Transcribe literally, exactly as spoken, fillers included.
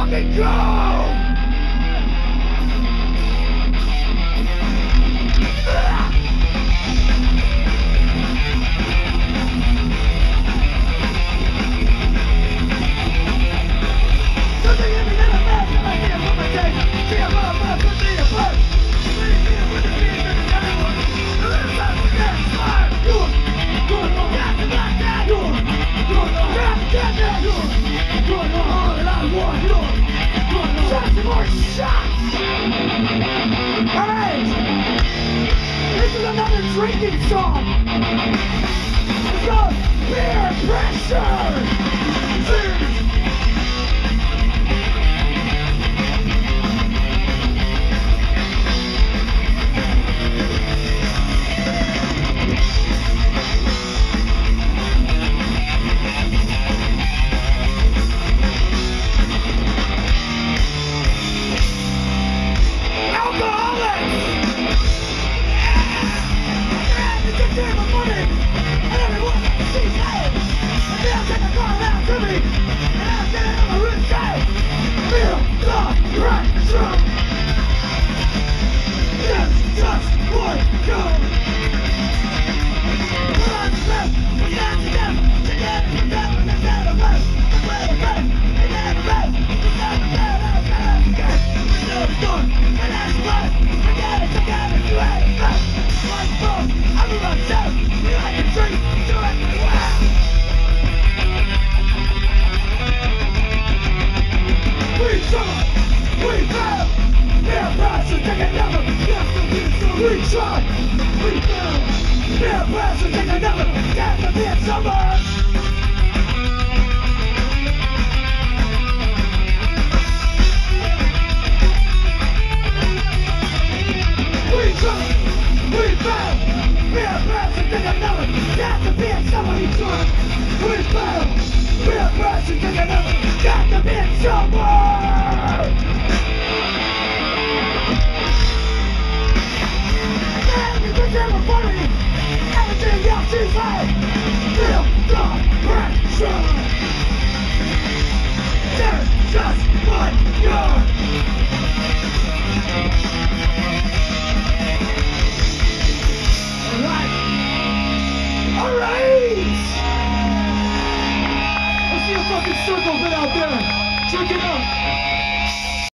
fucking go! More shots! Alright! This is another drinking song! It's called Peer Pressure! Cheers! We try, we fail. Peer pressure, take another. Got to be someone. We try, we fail. Peer pressure, take another. Got to be someone who tries. We fail. Peer pressure, take another. Got to be someone. Everything else is like feel the pressure. They're just what you're